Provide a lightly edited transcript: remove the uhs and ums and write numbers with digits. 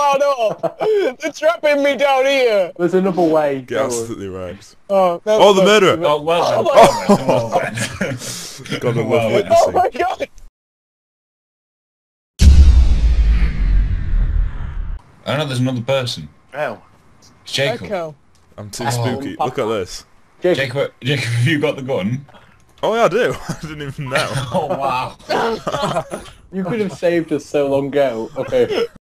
no! They're trapping me down here! There's another way. Get absolutely wrecked. Oh, Oh, the murderer! Oh, well done. Oh Well done. Gotta love Well, witnessing. Oh my god! Oh no, there's another person. Oh. It's Jacob. Echo. I'm too spooky. Look at this. Jacob, have you got the gun? Oh yeah, I do. I didn't even know. Oh wow. You could have saved us so long ago. Okay.